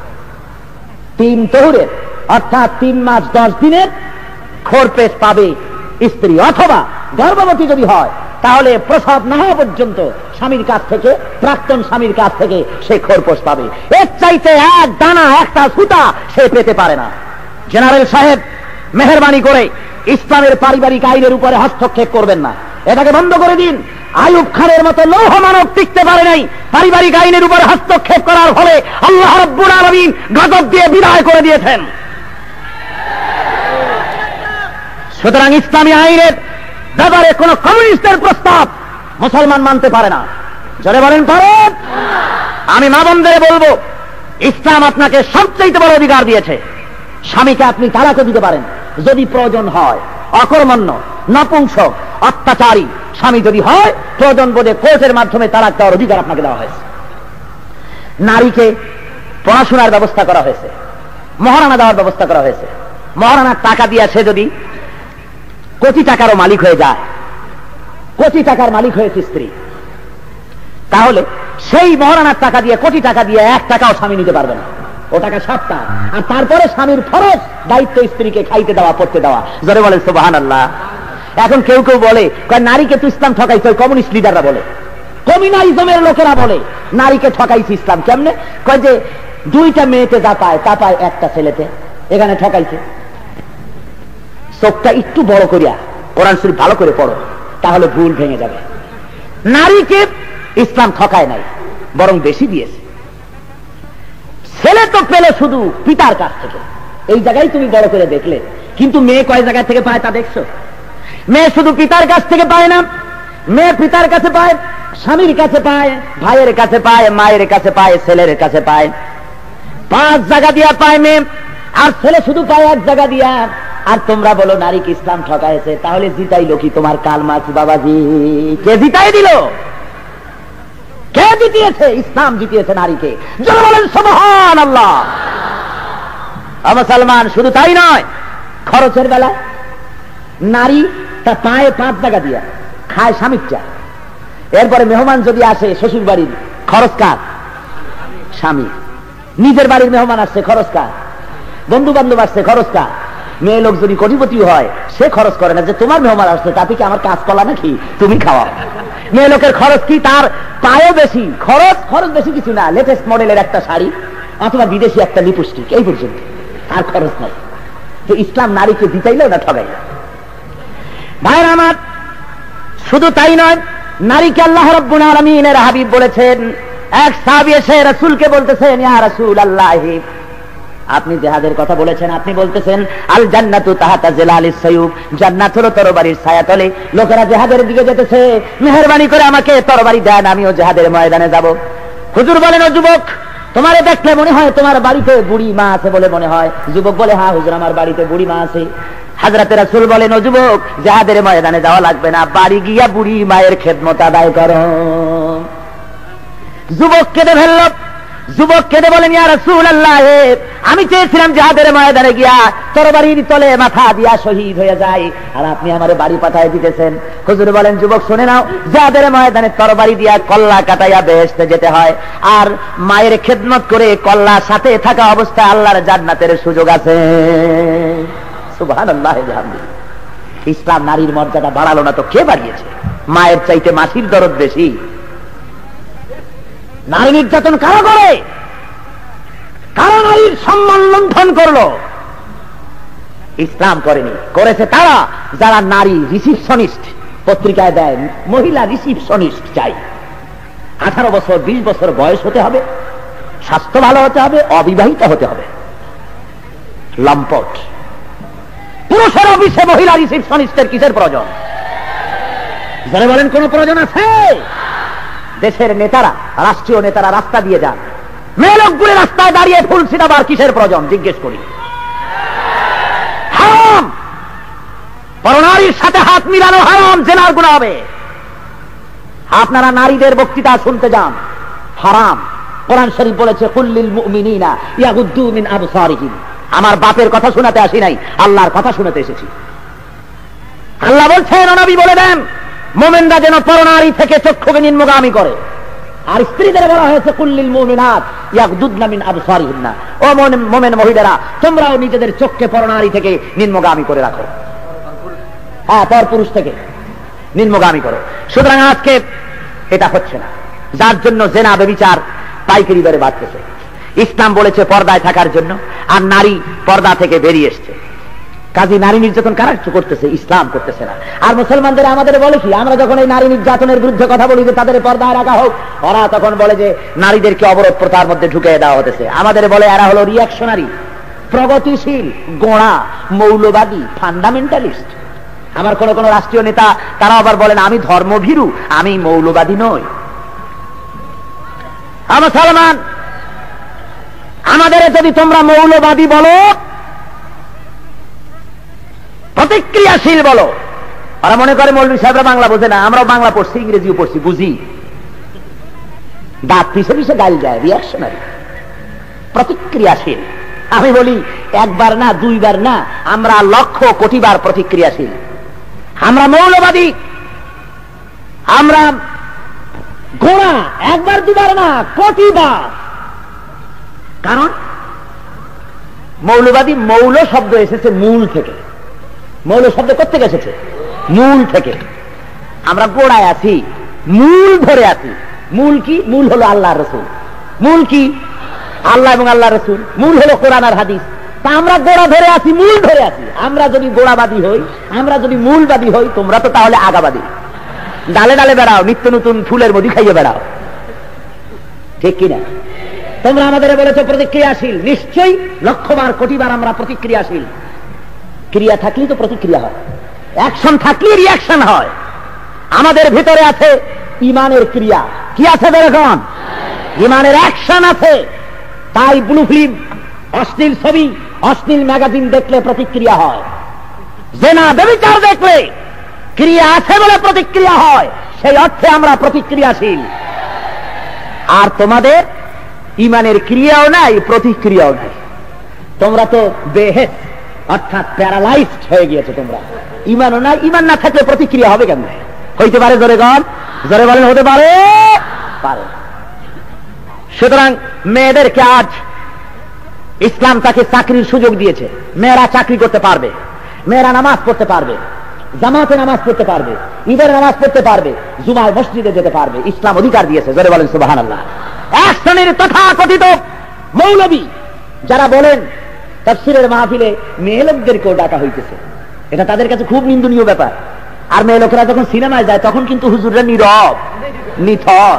তিন তহুরের অর্থাৎ তিন মাস দশ দিনের খোরপোশ পাবে স্ত্রী, অথবা গর্ভবতী যদি হয় তাহলে প্রসব না হওয়া পর্যন্ত স্বামীর কাছ থেকে, প্রাক্তন স্বামীর কাছ থেকে সে খোরপোশ পাবে। এর চাইতে এক দানা, একটা সুতা সে পেতে পারে না। জেনারেল সাহেব, মেহেরবানি করে ইসলামের পারিবারিক আইনের উপরে হস্তক্ষেপ করবেন না, এটাকে বন্ধ করে দিন। আইয়ুব খানের মতো লৌহ মানব টিকতে পারে নাই পারিবারিক আইনের উপরে হস্তক্ষেপ করার ফলে। আল্লাহ রাব্বুল আলামিন গজব দিয়ে বিদায় করে দিয়েছেন। সুতরাং ইসলামী আইনের ব্যাপারে কোন কমিউনিস্টের প্রস্তাব মুসলমান মানতে পারে না। জোরে বলেন পারেন? আমি মা বোনদের বলবো, ইসলাম আপনাকে সবচেয়ে বড় অধিকার দিয়েছে। স্বামীকে আপনি তালাকও দিতে পারেন যদি প্রয়োজন হয়। অকর্মণ্য, নপুংসক, অত্যাচারী স্বামী যদি হয়, প্রয়োজন বোধে কোর্টের মাধ্যমে তালাক দেওয়ার অধিকার আপনাকে দেওয়া হয়েছে। নারীকে পড়াশোনার ব্যবস্থা করা হয়েছে, মহারানা দেওয়ার ব্যবস্থা করা হয়েছে। মহারানার টাকা দিয়ে সে যদি কোটি টাকারও মালিক হয়ে যায়, কোটি টাকার মালিক হয়েছে স্ত্রী, তাহলে সেই মহারানার টাকা দিয়ে, কোটি টাকা দিয়ে এক টাকাও স্বামী নিতে পারবে না, ও টাকা সবটা। আর তারপরে স্বামীর ফরজ দায়িত্ব স্ত্রীকে খাইতে দেওয়া, পড়তে দেওয়া। জোরে বলেন সুবহানাল্লাহ। এখন কেউ কেউ বলে নারীকে তো ইসলাম ঠকাইছে, কমিউনিস্ট লিডাররা বলে, কমিউনালিজমের লোকেরা বলে নারীকে ঠকাইছে ইসলাম। কেমনে? কয় যে দুইটা মেয়েতে যা পায় তা পায় একটা ছেলেতে, এখানে ঠকাইছে। চোখটা একটু বড় করিয়া কোরআন শরীফ ভালো করে পড়ো, তাহলে ভুল ভেঙে যাবে। নারীকে ইসলাম ঠকায় নাই, বরং বেশি দিয়েছে। ছেলে তো পেলে শুধু পিতার কাছ থেকে, এই জায়গায় তুমি বড় করে দেখলে, কিন্তু মেয়ে কয় জায়গা থেকে পায় তা দেখছো? মেয়ে শুধু পিতার কাছ থেকে পায় না, মেয়ে পিতার কাছে পায়, স্বামীর কাছে পায়, ভাইয়ের কাছে পায়, মায়ের কাছে পায়, ছেলের কাছে পায়। পাঁচ জায়গা দিয়া পায় মেয়ে, আর ছেলে শুধু পায় এক জায়গা দিয়া। আর তোমরা বলো নারীকে ইসলাম ঠকাইছে, তাহলে জিতাইলো কি তোমার কালমাস বাবাজি? কে জিতাই দিল? কে জিতিয়েছে? ইসলাম জিতিয়েছে নারীকে। যারা বলেন সুবহানাল্লাহ। মুসলমান শুধু তাই নয়, খরচের বেলায় নারী তা পায়ে পাঁচ জায়গা দিয়া, খায় স্বামীরটা। এরপরে মেহমান যদি আসে শ্বশুর বাড়ির, খরচ কার? স্বামী। নিজের বাড়ির মেহমান আসছে, খরচ কার? বন্ধু বান্ধব আসছে, খরচ কার? মেয়ে লোক যদি কোটিপতি হয়, সে খরচ করে না যে তোমার মেহমান আসছে, তাতে কি আমার কাজ কলা নাকি, তুমি খাওয়া। মেয়ে লোকের খরচ কি? তার পায়ে বেশি খরচ। খরচ বেশি কিছু না, লেটেস্ট মডেলের একটা শাড়ি অথবা বিদেশি একটা লিপস্টিক, এই পর্যন্ত, আর খরচ নাই। তো ইসলাম নারীকে জিতাইলেও না ঠগাইল। ভাইরা আমার, শুধু তাই নয়, নারীকে আল্লাহ রাব্বুল আলামিনের হাবিব বলেছেন। এক সাহাবী এসে রাসূলকে বলতেছেন, ইয়া রাসূলুল্লাহ, আপনি জিহাদের কথা বলেছেন, আপনি বলতেছেন আল জান্নাতু তাহাতা জিলালিস সায়ুফ, জান্নাত হলো তরবারির ছায়াতলে। লোকেরা জিহাদের দিকে যেতেছে, মেহেরবানি করে আমাকে তরবারি দেন, আমিও জিহাদের ময়দানে যাব। হুজুর বলেন, ও যুবক, তোমারে দেখলে মনে হয় তোমার বাড়িতে বুড়ি মা আছে বলে মনে হয়। যুবক বলে, হ্যাঁ হুজুর, আমার বাড়িতে বুড়ি মা আছে। হযরতে রাসূল বলেন, ও যুবক, জিহাদের ময়দানে যাওয়া লাগবে না, বাড়ি গিয়া বুড়ি মায়ের খেদমত আদায় করো। যুবক কেঁদে ফেলল। যুবক কেঁদে বলেন, ইয়া রাসূলুল্লাহ, আমি চেয়েছিলাম জিহাদের ময়দানে গিয়া তরবারির তলে মাথা দিয়া শহীদ হয়ে যায়, আর আপনি আমারে বাড়ি পাঠায় দিতেছেন। হুজুর বলেন, যুবক শুনে নাও, জিহাদের ময়দানে তরবারি দিয়া কল্লা কাটাইয়া বেহেশতে যেতে হয়, আর মায়ের খেদমত করে কল্লা সাথে থাকা অবস্থায় আল্লাহর জান্নাতের সুযোগ আছে। সুবহানাল্লাহ। ইসলাম নারীর মর্যাদা বাড়ালো না তো কে বাড়িয়েছে? মায়ের চাইতে মাসির দরদ বেশি। নারী নির্যাতন কারা করে? কারা নারীর সম্মান লঙ্ঘন করলো? ইসলাম করেনি, করেছে তারা যারা নারী রিসিপশনিস্ট পত্রিকায় দেয়, মহিলা রিসিপশনিস্ট চাই। আঠারো বছর বিশ বছর বয়স হতে হবে, স্বাস্থ্য ভালো হতে হবে, অবিবাহিতা হতে হবে। লম্পট। পুরুষের অফিসে মহিলা রিসিপশনিস্টের কিসের প্রয়োজন? যারা বলেন কোন প্রয়োজন আছে? দেশের নেতারা, রাষ্ট্রীয় নেতারা রাস্তা দিয়ে যান, মেয়ে লোকগুলি রাস্তায় দাঁড়িয়ে ফুল ছিটাবার কিসের প্রয়োজন? জিজ্ঞেস করি। হারাম। পরনারীর সাথে হাত মিলানো হারাম, জেনার গুনাহ হবে। আপনারা নারীদের বক্তৃতা শুনতে যান, হারাম। কোরআন শরীফ বলেছে, কুল্লিল মুমিনিনা ইয়াগুদ্দু মিন আবসারিহিম। আমার বাপের কথা শোনাতে আসি নাই, আল্লাহর কথা শুনাতে এসেছি। আল্লাহ বলছেন, নবী বলে দেন, মুমিনরা যেন পরনারী থেকে চক্ষুকে নিম্নগামী করে। আর স্ত্রীদের বলা হয়েছে, কুল্লিল মুমিনাত ইয়াগদুদনা মিন আবসারিহিন্না। ও মুমিন মহিলারা, তোমরাও নিজেদের চোখকে পরনারী থেকে নিম্নগামী করে রাখো। হ্যাঁ, পর পুরুষ থেকে নিম্নগামী করো। সুতরাং আজকে এটা হচ্ছে না, যার জন্য জেনা ব্যভিচার পাইকারি দরে বাড়তেছে। ইসলাম বলেছে পর্দায় থাকার জন্য, আর নারী পর্দা থেকে বেরিয়ে এসছে। কাজী নারী নির্যাতন কারা করতেছে? ইসলাম করতেছে না। আর মুসলমানদের আমাদের বলে কি, আমরা যখন এই নারী নির্যাতনের বিরুদ্ধে কথা বলি যে তাদের পর্দায় রাখা হোক, ওরা তখন বলে যে নারীদেরকে অবরোধ প্রথার মধ্যে ঢুকিয়ে দেওয়া হতেছে। আমাদের বলে এরা হলো রিয়াকশনারি, প্রগতিশীল, গোঁড়া, মৌলবাদী, ফান্ডামেন্টালিস্ট। আমার কোন কোন রাষ্ট্রীয় নেতা তারা আবার বলেন, আমি ধর্মভীরু, আমি মৌলবাদী নই। মুসলমান, আমাদের যদি তোমরা মৌলবাদী বলো, প্রতিক্রিয়াশীল বলো, ওরা মনে করে মৌলভী সাহেবরা বাংলা বোঝে না। আমরাও বাংলা পড়ছি, ইংরেজিও পড়ছি, বুঝি। দাঁত পিছে পিছে গাল যায়, রিয়াকশনারি, প্রতিক্রিয়াশীল। আমি বলি একবার না, দুইবার না, আমরা লক্ষ কোটিবার প্রতিক্রিয়াশীল। আমরা মৌলবাদী, আমরা গোড়া, একবার দুবার না, কোটিবার। কারণ মৌলবাদী, মৌল শব্দ এসেছে মূল থেকে। মৌল শব্দ কোত্থেকে এসেছে? মূল থেকে। আমরা গোড়ায় আছি, মূল ধরে আছি। মূল কি? মূল হলো আল্লাহ রসুল। মূল কি? আল্লাহ এবং আল্লাহ রসুল। মূল হলো কোরআন আর হাদিস। তা আমরা গোড়া ধরে আছি, মূল ধরে আছি। আমরা যদি গোড়াবাদী হই, আমরা যদি মূলবাদী হই, তোমরা তো তাহলে আগাবাদী। ডালে ডালে বেড়াও, নিত্য নতুন ফুলের মধ্যে খাইয়ে বেড়াও, ঠিক কিনা? তোমরা আমাদের বলেছো প্রতিক্রিয়াশীল। নিশ্চয়ই লক্ষবার কোটিবার আমরা প্রতিক্রিয়াশীল। ক্রিয়া থাকলেই তো প্রতিক্রিয়া হয়, অ্যাকশন থাকলেই রিয়াকশন হয়। আমাদের ভিতরে আছে ইমানের ক্রিয়া। কি আছে দেখুন? ইমানের অ্যাকশন আছে। তাই ব্লু ফিল্ম, অশ্লীল ছবি, অশ্লীল ম্যাগাজিন দেখলে প্রতিক্রিয়া হয়। জেনা ব্যভিচার দেখলে ক্রিয়া আছে বলে প্রতিক্রিয়া হয়। সেই অর্থে আমরা প্রতিক্রিয়াশীল। আর তোমাদের ইমানের ক্রিয়াও নাই, প্রতিক্রিয়াও নাই। তোমরা তো বেহেস, অর্থাৎ প্যারালাইজড হয়ে গিয়েছে। তোমরা ইমানও নাই। ইমান না থাকলে প্রতিক্রিয়া হবে কেন? হইতে পারে? জোরে গণ, জোরে বলেন, হতে পারে? পারে। সুতরাং মেয়েদেরকে আজ ইসলাম তাকে চাকরির সুযোগ দিয়েছে। মেয়েরা চাকরি করতে পারবে, মেয়েরা নামাজ পড়তে পারবে, জামাতে নামাজ পড়তে পারবে, ঈদের নামাজ পড়তে পারবে, জুমায় মসজিদে যেতে পারবে। ইসলাম অধিকার দিয়েছে। জোরে বলেন সুবহানাল্লাহ। এক শ্রেণীর তথাকথিত মৌলবী যারা বলেন তাফসীরের মাহফিলে মেয়ে লোকদেরকেও ডাকা হইতেছে, এটা তাদের কাছে খুব নিন্দনীয় ব্যাপার। আর মেয়ে লোকেরা যখন সিনেমায় যায় তখন কিন্তু হুজুররা নীরব, নিথর।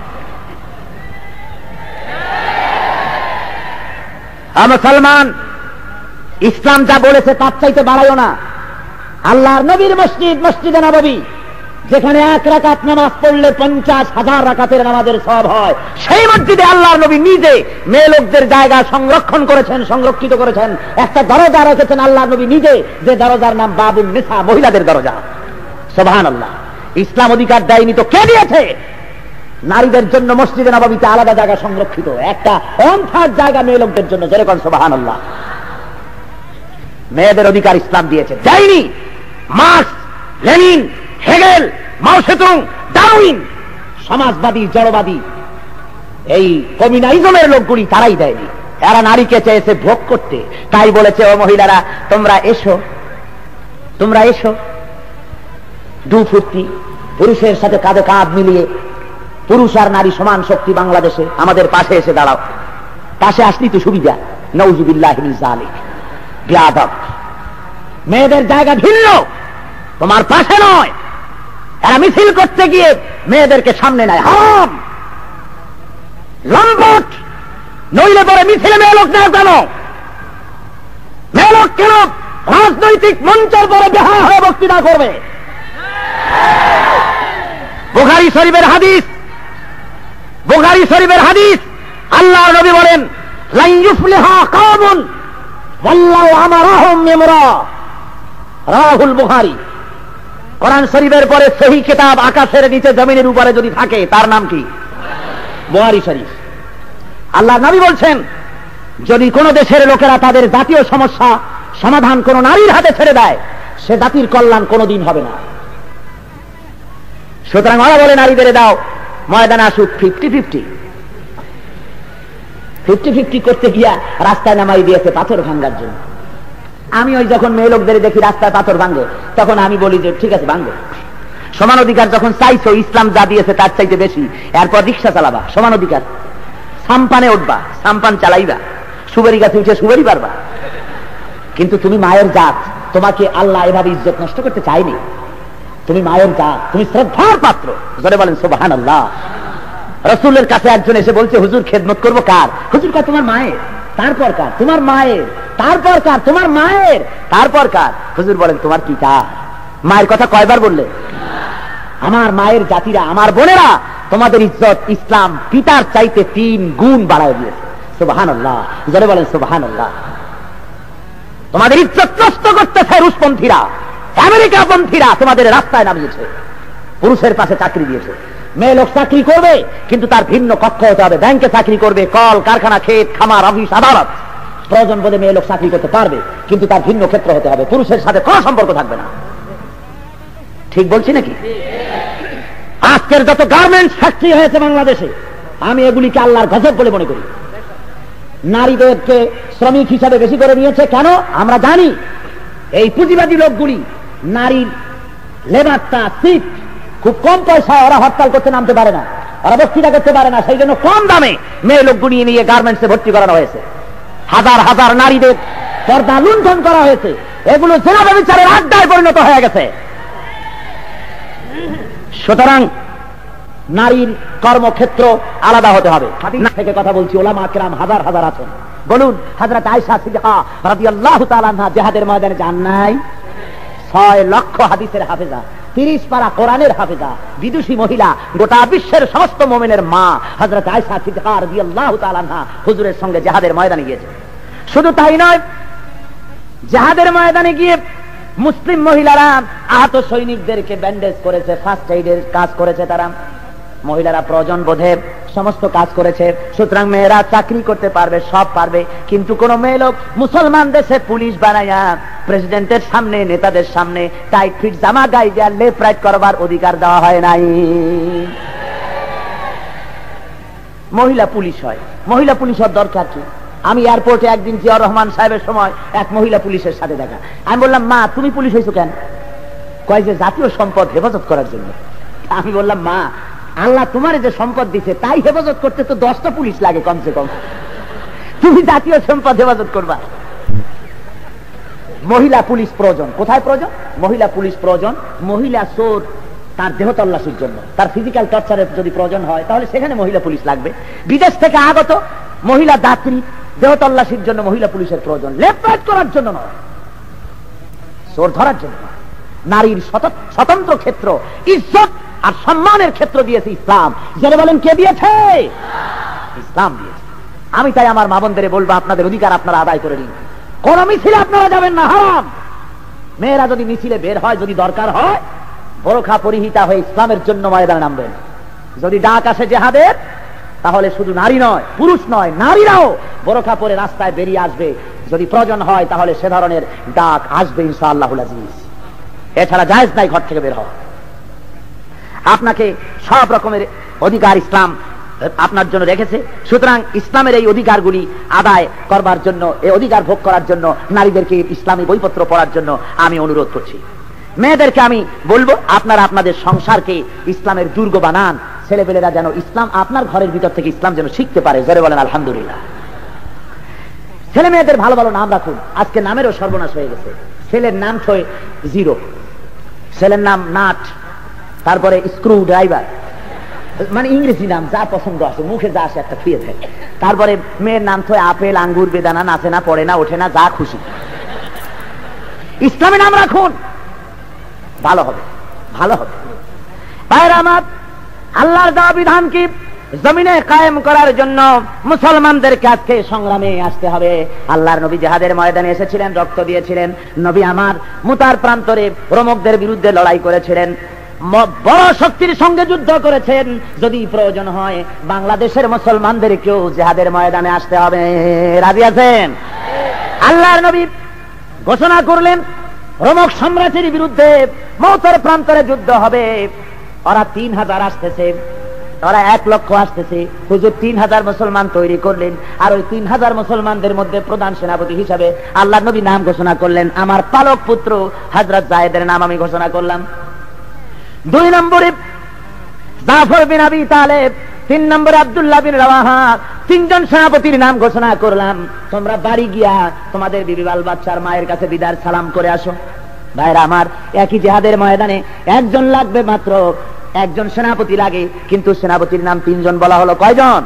মুসলমান, ইসলাম যা বলেছে তার চাইতে বাড়াইও না। আল্লাহর নবীর মসজিদ, মসজিদে নববী, যেখানে এক রাকাত নামাজ পড়লে পঞ্চাশ হাজার রাকাতের নামাজের সওয়াব হয়, সেই মসজিদে আল্লাহর নবী নিজে মেয়ে লোকদের জায়গা সংরক্ষণ করেছেন, সংরক্ষিত করেছেন। একটা দরজা রেখেছেন আল্লাহর নবী নিজে, যে দরজার নাম বাবুন নিসা, মহিলাদের দরজা। সুবহানাল্লাহ। ইসলাম অধিকার দেয়নি তো কে দিয়েছে? নারীদের জন্য মসজিদে নববীতে আলাদা জায়গা সংরক্ষিত, একটা অন্থার জায়গা মেয়ে লোকদের জন্য। যেরকম সুবহানাল্লাহ। মেয়েদের অধিকার ইসলাম দিয়েছে, দেয়নি Marx, Lenin, Hegel, Mao Tsetung, Darwin, সমাজবাদী, জড়বাদী, এই কমিউনিজমের লোকগুলি তারাই দেয়নি। এরা নারীকে চেয়েছে ভোগ করতে। তাই বলেছে, ও মহিলারা তোমরা এসো, তোমরা এসো, দু ফুর্তি, পুরুষের সাথে কাঁধে কাঁধ মিলিয়ে, পুরুষ আর নারী সমান শক্তি বাংলাদেশে, আমাদের পাশে এসে দাঁড়াও। পাশে আসলি তো সুবিধা। নাউযুবিল্লাহি মিন যালিক। বেয়াদব। মেয়েদের জায়গা ভিন্ন, তোমার পাশে নয়। এরা মিছিল করতে গিয়ে মেয়েদেরকে সামনে নেয়। হারাম, লম্পট। নইলে পরে মিছিলে মেয়ে লোক নেয় কেন? মেয়ে লোক কেন রাজনৈতিক মঞ্চের পরে বেহায়া হয়ে বক্তৃতা করবে? বুখারী শরীফের হাদিস, বুখারী শরীফের হাদিস, আল্লাহর নবী বলেন, লা ইউফলিহা কওমুন ওয়াল্লাহু আমারাহুম ইমরা। রাহুল বুখারী। কোরআন শরীফের পরে সহিহ কিতাব আকাশের নিচে জমিনের উপরে যদি থাকে তার নাম কি? বুখারী শরীফ। আল্লাহর নবী বলছেন, যদি কোন দেশের লোকেরা তাদের জাতীয় সমস্যা সমাধান কোন নারীর হাতে ছেড়ে দেয়, সে জাতির কল্যাণ কোনদিন হবে না। সুতরাং ওরা বলে নারীদের দাও, ময়দানে আসুক ফিফটি ফিফটি। ফিফটি ফিফটি করতে গিয়া রাস্তায় নামাই দিয়েছে পাথর ভাঙ্গার জন্য। আমি ওই যখন মেয়ে লোকদের দেখি রাস্তায় পাথর ভাঙ্গে, তখন আমি বলি যে ঠিক আছে ভাঙ্গো। সমান অধিকার যখন চাইছো, ইসলাম যা দিয়েছে তার চাইতে বেশি, এরপর রিক্সা চালাবা, সমান অধিকার। সাম্পানে উঠবা, সাম্পান চালাইবা, সুবারি গাছে উঠে সুবারি পারবা। কিন্তু তুমি মায়ের জাত, তোমাকে আল্লাহ এভাবে ইজ্জত নষ্ট করতে চায়নি। তুমি মায়ের জাত, তুমি শ্রদ্ধার পাত্র। জোরে বলেন সুবহানাল্লাহ। রাসূলের কাছে একজন এসে বলছে, হুজুর খেদমত করবো কার? হুজুর কার? তোমার মায়ের। তারপর কার? তোমার মায়ের। তারপর কার? তোমার মায়ের। তারপর কার? হুজুর বলেন তোমার কি কার? মায়ের কথা কয়বার বললে? আমার মায়ের জাতিরা, আমার বোনেরা, তোমাদের ইজ্জত ইসলাম পিতার চাইতে তিন গুণ বাড়ায় দিয়েছে। সুবহানাল্লাহ, জোরে বলেন সুবহানাল্লাহ। তোমাদের ইজ্জত নষ্ট করতেছে রুশপন্থীরা, আমেরিকাপন্থীরা তোমাদের রাস্তায় নামিয়েছে, পুরুষের পাশে চাকরি দিয়েছে। মেয়ে লোক চাকরি করবে কিন্তু তার ভিন্ন কক্ষ হতে হবে। ব্যাংকে চাকরি করবে, কল কারখানা, ক্ষেত খামার, অফিস আদালত, প্রয়োজন বোধে মেয়ে লোক চাকরি করতে পারবে কিন্তু তার ভিন্ন ক্ষেত্র হতে হবে, পুরুষের সাথে কোনো সম্পর্ক থাকবে না। ঠিক বলছি নাকি? আজকের যত গার্মেন্টস ফ্যাক্টরি হয়েছে বাংলাদেশে, আমি এগুলিকে আল্লাহর গজব বলে মনে করি। নারীদেরকে শ্রমিক হিসাবে বেশি করে নিয়েছে কেন? আমরা জানি এই পুঁজিবাদী লোকগুলি নারীর লেবারটা সিট খুব কম পয়সায়, ওরা হরতাল করতে নামতে পারে না, ওরা বক্তৃতা করতে পারে না, সেই জন্য কম দামে মেয়ে লোকগুলি নিয়ে গার্মেন্টসে ভর্তি করানো হয়েছে। হাজার হাজার নারীদের পর্দা লুণ্ঠন করা হয়েছে, এগুলো জেনা ব্যভিচারের আড্ডায় পরিণত হয়ে গেছে। সুতরাং নারীর কর্মক্ষেত্র আলাদা হতে হবে। হাদিস থেকে কথা বলছি, ওলামা কেরাম হাজার হাজার আছেন। বলুন, হযরত আয়েশা সিদ্দিকা রাদিয়াল্লাহু তাআলা আনহা জিহাদের ময়দানে যান নাই? ছয় লক্ষ হাদিসের হাফেজা, তিরিশ পারা কোরআনের হাফেজা, বিদুষী মহিলা, গোটা বিশ্বের সমস্ত মুমিনের মা হযরত আয়েশা সিদ্দিকা রাদিয়াল্লাহু তাআলা আনহা হুজুরের সঙ্গে জিহাদের ময়দানে গিয়েছে। শুধু তাই নয়, জিহাদের ময়দানে গিয়ে মুসলিম মহিলারা আহত সৈনিকদেরকে ব্যান্ডেজ করেছে, ফার্স্ট এইডের কাজ করেছে তারা। মহিলারা প্রয়োজন বোধে সমস্ত কাজ করেছে। সুতরাং মেয়েরা চাকরি করতে পারবে, সব পারবে, কিন্তু কোন মেয়ে লোক মুসলমান দেশে পুলিশ বানাইয়া প্রেসিডেন্টের সামনে, নেতাদের সামনে টাইট ফিট জামা গায়ে দেওয়া লেফট রাইট করবার অধিকার দেওয়া হয় নাই। মহিলা পুলিশ হয়, মহিলা পুলিশ হওয়ার দরকার কি? আমি এয়ারপোর্টে একদিন জিয়াউর রহমান সাহেবের সময় এক মহিলা পুলিশের সাথে দেখা। আমি বললাম, মা তুমি পুলিশ হয়েছো কেন? কয় যে জাতীয় সম্পদ হেফাজত করার জন্য। আমি বললাম, মা আল্লাহ তোমার যে সম্পদ দিচ্ছে তাই হেফাজত করতে তো দশটা পুলিশ লাগে কমসে কম, তুমি জাতীয় সম্পদ হেফাজত করবা? মহিলা পুলিশ প্রয়োজন। কোথায় প্রয়োজন? মহিলা পুলিশ প্রয়োজন মহিলা চোর তার দেহ তল্লাশির জন্য, তার ফিজিক্যাল টর্চারের যদি প্রয়োজন হয় তাহলে সেখানে মহিলা পুলিশ লাগবে। বিদেশ থেকে আগত মহিলা যাত্রী দেহ তল্লাশির জন্য মহিলা পুলিশের প্রয়োজন, লেফট রাইট করার জন্য নয়, চোর ধরার জন্য। নারীর স্বতন্ত্র ক্ষেত্র, ইজ্জত আর সম্মানের ক্ষেত্র দিয়েছে ইসলাম। যারা বলেন কে দিয়েছে? ইসলাম দিয়েছে। আমি তাই আমার মা বোনদের বলবো, আপনাদের অধিকার আপনারা আদায় করে নিন। কোন মিছিলে আপনারা যাবেন না, হারাম। মেয়েরা যদি মিছিলে বের হয়, যদি দরকার হয় বোরখা পরিহিতা হয়ে ইসলামের জন্য ময়দানে নামবেন। যদি ডাক আসে জিহাদের, তাহলে শুধু নারী নয়, পুরুষ নয়, নারীরাও বোরখা পরে রাস্তায় বেরিয়ে আসবে। যদি প্রয়োজন হয় তাহলে সে ধরনের ডাক আসবে ইনশাআল্লাহুল আজিজ। এছাড়া জায়েজ নাই ঘর থেকে বের হওয়া। আপনাকে সব রকমের অধিকার ইসলাম আপনার জন্য রেখেছে। সুতরাং ইসলামের এই অধিকারগুলি আদায় করবার জন্য, এই অধিকার ভোগ করার জন্য নারীদেরকে ইসলামী বইপত্র পড়ার জন্য আমি অনুরোধ করছি। মেয়েদেরকে আমি বলবো, আপনারা আপনাদের সংসারকে ইসলামের দুর্গ বানান। ছেলেপেলেরা যেন ইসলাম আপনার ঘরের ভিতর থেকে ইসলাম যেন শিখতে পারে। জোরে বলেন আলহামদুলিল্লাহ। ছেলে মেয়েদের ভালো ভালো নাম রাখুন। আজকে নামেরও সর্বনাশ হয়ে গেছে। ছেলের নাম ছয় জিরো, ছেলের নাম নাট, তারপরে স্ক্রু ড্রাইভার, মানে ইংরেজি নাম যা পছন্দ আছে, মুখে যা আসে একটা ফিরে থাকে। তারপরে মেয়ের নাম তো আপেল, আঙ্গুর, বেদানা, নাচে না, পড়ে না, ওঠে না, যা খুশি। ইসলামী নাম রাখুন, ভালো হবে, ভালো হবে। ভাইরা আমার, আল্লাহর দেওয়া বিধান কি জমিনে কায়েম করার জন্য মুসলমানদেরকে আজকে সংগ্রামে আসতে হবে। আল্লাহর নবী জিহাদের ময়দানে এসেছিলেন, রক্ত দিয়েছিলেন। নবী আমার মুতার প্রান্তরে রোমকদের বিরুদ্ধে লড়াই করেছিলেন, বড় শক্তির সঙ্গে যুদ্ধ করেছেন। যদি প্রয়োজন হয় বাংলাদেশের মুসলমানদেরকেও জিহাদের ময়দানে আসতে হবে। রাজি আছেন? আল্লাহর নবী ঘোষণা করলেন রোমক সাম্রাজ্যের বিরুদ্ধে মওতের প্রান্তরে যুদ্ধ হবে। ওরা তিন হাজার আসতেছে, ওরা এক লক্ষ আসতেছে। হুজুর তিন হাজার মুসলমান তৈরি করলেন, আর ওই তিন হাজার মুসলমানদের মধ্যে প্রধান সেনাপতি হিসাবে আল্লাহ নবী নাম ঘোষণা করলেন। আমার পালক পুত্র হযরত যায়েদের নাম আমি ঘোষণা করলাম। দুই নম্বরে জাফর বিন আবি তালেব, তিন নম্বরে আব্দুল্লাহ বিন রাওয়াহা, তিনজন সেনাপতির নাম ঘোষণা করলাম। তোমরা বাড়ি গিয়া তোমাদের বিবি বাল বাচ্চার মায়ের কাছে বিদার সালাম করে আসো। ভাইরা আমার, একই জিহাদের ময়দানে একজন লাগবে মাত্র, একজন সেনাপতি লাগে, কিন্তু সেনাপতির নাম তিনজন বলা হলো। কয়জন?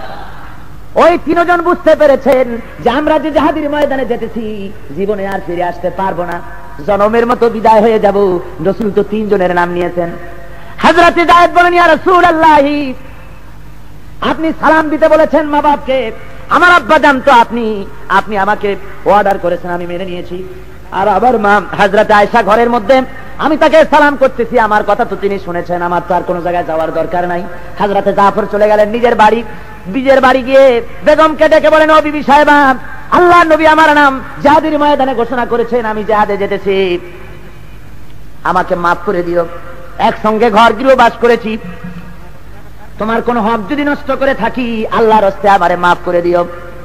ওই তিনজন বুঝতে পেরেছেন যে আমরা যে জিহাদের ময়দানে যেতেছি জীবনে আর ফিরে আসতে পারবো না, জনমের মতো বিদায় হয়ে যাব। রাসূল তো তিনজনের নাম নিয়েছেন। হযরত যায়েদ বলেন, ইয়া রাসূলুল্লাহ, আপনি সালাম দিতে বলেছেন মা বাপকে, আমার আব্বা জানতো আপনি আপনি আমাকে অর্ডার করেছেন, আমি মেনে নিয়েছি। আর আবার মা হযরত আয়েশা ঘরের মধ্যে, আমি তাকে সালাম করতেছি, আমার কথা তো তিনি শুনেছেন, আমার তো আর কোনো জায়গায় যাওয়ার দরকার নাই। হযরতে জাফর চলে গেলেন নিজের বাড়ি। নিজের বাড়ি গিয়ে বেগমকে ডেকে বলেন, ও বিবি সাহেবা, আল্লাহর নবী আমার নাম জিহাদের ময়দানে ঘোষণা করেছেন, আমি জিহাদে যেতেছি, আমাকে মাফ করে দিও। একসঙ্গে ঘর গৃহ বাস করেছি, তোমার কোন হক যদি নষ্ট করে থাকি আল্লাহর হস্তে আমারে মাফ করে দিও।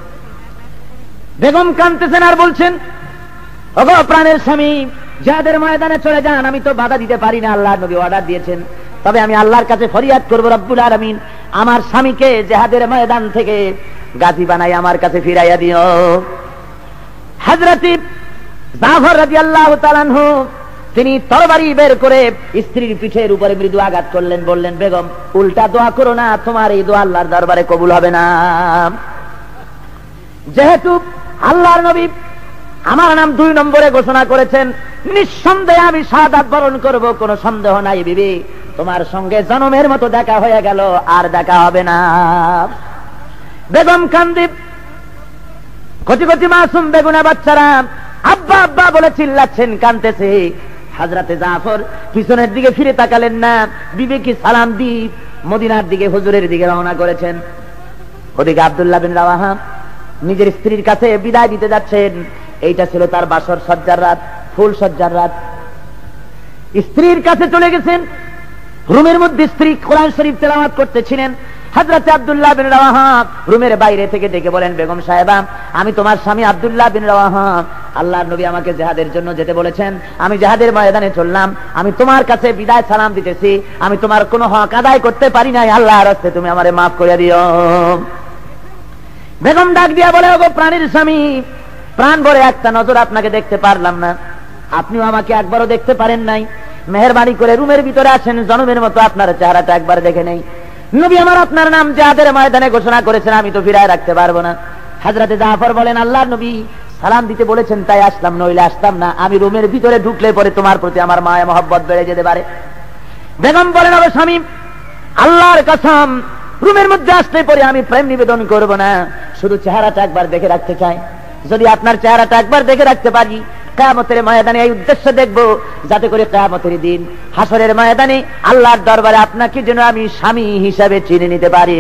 বেগম কাঁদতেছেন আর বলছেন, ওগো প্রাণের স্বামী, জিহাদের ময়দানে চলে যান, আমি তো বাধা দিতে পারি না, আল্লাহর নবী অর্ডার দিয়েছেন, তবে আমি আল্লাহর কাছে ফরিয়াদ করব, রব্বুল আলামিন আমার স্বামীকে জিহাদের ময়দান থেকে গাজী বানাই আমার কাছে ফিরাইয়া দিও। হযরত জাফর রাদিয়াল্লাহু তাআলা আনহু তিনি তরবারি বের করে স্ত্রীর পিঠের উপরে মৃদু আঘাত করলেন, বললেন, বেগম উল্টা দোয়া করো না, তোমার এই দোয়া আল্লাহর দরবারে কবুল হবে না। যেহেতু আল্লাহর নবী আমার নাম দুই নম্বরে ঘোষণা করেছেন, নিঃসন্দেহে আমি শাহাদাত বরণ করব, কোনো সন্দেহ নাই বিবি, তোমার সঙ্গে জনমের মতো দেখা হয়ে গেল, আর দেখা হবে না। বেগম কান্দি, কচি কচি মাসুম বেগুনা বাচ্চারা আব্বা আব্বা বলে চিল্লাচ্ছেন, কাঁদতেছে। হযরতে জাফর পিছনের দিকে ফিরে তাকালেন না, বিবিকে সালাম দিয়ে মদিনার দিকে হুজুরের দিকে রওনা করেছেন। ওদিকে আব্দুল্লাহ বিন রাওয়াহা নিজের স্ত্রীর কাছে বিদায় দিতে যাচ্ছেন। এইটা ছিল তার বাসর সজ্জার রাত, ফুল সজ্জার রাত। স্ত্রীর কাছে চলে গেছেন, রুমের মধ্যে স্ত্রী কোরআন শরীফ তেলাওয়াত করতেছিলেন। হযরত আব্দুল্লাহ বিন রাওয়াহা রুমের বাইরে থেকে ডেকে বলেন, বেগম সাহেবা, আমি তোমার স্বামী আব্দুল্লাহ বিন রাওয়াহা, আল্লাহর নবী আমাকে জিহাদের জন্য যেতে বলেছেন, আমি জিহাদের ময়দানে চললাম, আমি তোমার কাছে বিদায় সালাম দিতেছি, আমি তোমার কোনো হক আদায় করতে পারি নাই, আল্লাহর হস্তে তুমি আমারে মাফ করে দিও। বেগম ডাক দিয়া বলে, ওগো প্রাণীর স্বামী, প্রাণ ভরে একটা নজর আপনাকে দেখতে পারলাম না, আপনিও আমাকে একবারও দেখতে পারেন নাই, মেহেরবানি করে রুমের ভিতরে আসেন, জনমের মতো আপনার চেহারাটা একবার দেখে নেই। নবী আমার আপনার নাম জিহাদের ময়দানে ঘোষণা করেছেন, আমি তো ফিরায় রাখতে পারবো না। হযরতে জাফর বলেন, আল্লাহর নবী সালাম দিতে বলেছেন তাই আসলাম, নইলে আসতাম না, আমি রুমের ভিতরে ঢুকলে পরে তোমার প্রতি আমার মায়া মহব্বত বেড়ে যেতে পারে। বেগম বলেন, ওগো স্বামী, আল্লাহর কসম, রুমের মধ্যে আসলে পরে আমি প্রেম নিবেদন করব না, শুধু চেহারাটা একবার দেখে রাখতে চাই। যদি আপনার চেহারাটা একবার দেখে রাখতে পারি, কিয়ামতের ময়দানে এই উদ্দেশ্য দেখব, যাতে করে কিয়ামতের দিন হাসরের ময়দানে আল্লাহর দরবারে আপনাকে যেন আমি স্বামী হিসাবে চিনে নিতে পারি।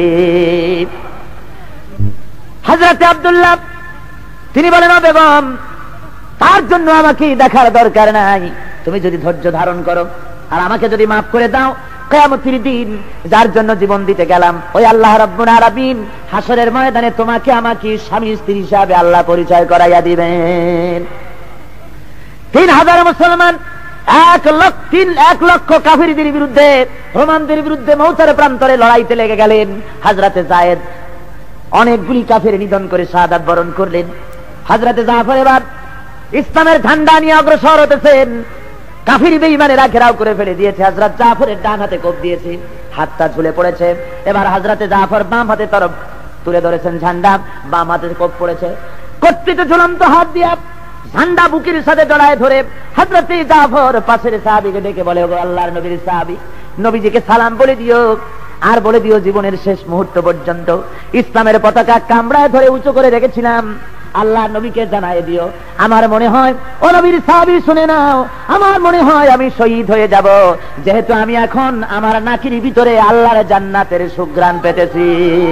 হযরত আব্দুল্লাহ তিনি বলেন, ও বেগম, তার জন্য আমাকে দেখার দরকার নাই, তুমি যদি ধৈর্য ধারণ করো আর আমাকে যদি মাফ করে দাও, কিয়ামতের দিন যার জন্য জীবন দিতে গেলাম, ওই আল্লাহ রাব্বুল আলামিন হাসরের ময়দানে তোমাকে আমাকে স্বামী স্ত্রী হিসাবে আল্লাহ পরিচয় করাইয়া দিবেন। তিন হাজার মুসলমান এক লক্ষ তিন এক লক্ষ কাফিরদের বিরুদ্ধে, রোমানদের বিরুদ্ধে মৌতার প্রান্তরে লড়াইতে লেগে গেলেন। হযরতে যায়েদ অনেকগুলি কাফের নিধন করে শাহাদাত বরণ করলেন। হযরতে জাফর এবার ইসলামের ঝান্ডা নিয়ে অগ্রসর হতেছেন। কাফির বেঈমানেরা ঘেরাও করে ফেলে দিয়েছে, হযরত জাফরের ডান হাতে কোপ দিয়েছে, হাতটা ঝুলে পড়েছে। এবার হযরতে জাফর বাম হাতে তরফ তুলে ধরেছেন ঝান্ডা, বাম হাতে কোপ পড়েছে। কর্তৃত ঝুলন্ত হাত দিয়া ঝান্ডা বুকের সাথে জড়ায় ধরে হযরতে জাফর পাশের সাহাবীকে ডেকে বলে, ওগো আল্লাহর নবীর সাহাবী, নবীজিকে সালাম বলে দিও, আর বলে দিও জীবনের শেষ মুহূর্ত পর্যন্ত ইসলামের পতাকা কামড়ায় ধরে উঁচু করে রেখেছিলাম, আল্লাহর নবীকে জানায় দিও। আমার মনে হয়, ও নবীর সাহাবী শুনে নাও, আমার মনে হয় আমি শহীদ হয়ে যাব, যেহেতু আমি এখন আমার নাকির ভিতরে আল্লাহর জান্নাতের সুঘ্রাণ পেতেছি।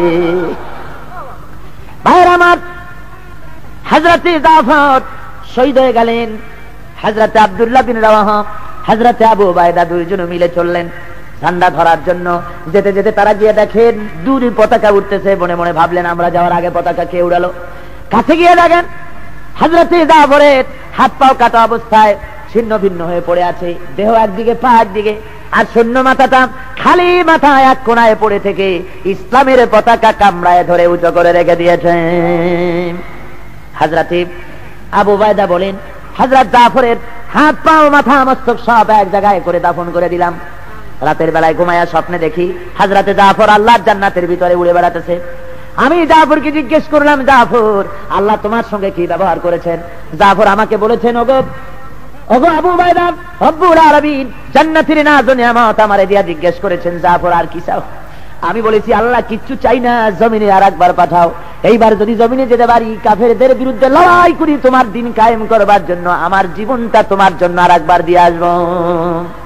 ভাইরা আমার, হযরতে জাফর শহীদ হয়ে গেলেন। হযরতে আব্দুল্লাহ বিন রাওয়াহা, হযরতে আবু উবাইদা দুইজন মিলে চললেন ঝান্ডা ধরার জন্য। যেতে যেতে তারা গিয়ে দেখেন দূরে পতাকা উঠতেছে। মনে মনে ভাবলেন, আমরা যাওয়ার আগে পতাকা কে উড়ালো? কাছে গিয়ে দেখেন হযরতে জাফরের হাত পাও কাটা অবস্থায় ছিন্ন ভিন্ন হয়ে পড়ে আছে, দেহ একদিকে পা একদিকে, আর শূন্য মাথাটা খালি মাথা এক কোণায় পড়ে থেকে ইসলামের পতাকা কামড়ায় ধরে উঁচু করে রেখে দিয়েছেন। হযরতে আবু উবাইদা বলেন, হযরত জাফরের হাত পাও মাথা মস্তক সব এক জায়গায় করে দাফন করে দিলাম। রাতের বেলায় ঘুমায়া স্বপ্নে দেখি হযরতে জাফর আল্লাহর জান্নাতের ভিতরে উড়ে বেড়াতেছে। আমি জাফরকে জিজ্ঞেস করলাম, জাফর, আল্লাহ তোমার সঙ্গে কি ব্যবহার করেছেন? জাফর আমাকে বলেছেন, ওগো ওগো আবু উবাইদা, রব্বুল আলামিন জান্নাতের নাজ ও নিয়ামত আমারে দিয়া জিজ্ঞেস করেছেন, জাফর আর কি চাও? আমি বলেছি আল্লাহ কিচ্ছু চাই না, জমিনে আর একবার পাঠাও। এইবার যদি জমিনে যেতে পারি, কাফেরদের বিরুদ্ধে লড়াই করি তোমার দিন কায়েম করবার জন্য, আমার জীবনটা তোমার জন্য আর একবার দিয়ে আসবো।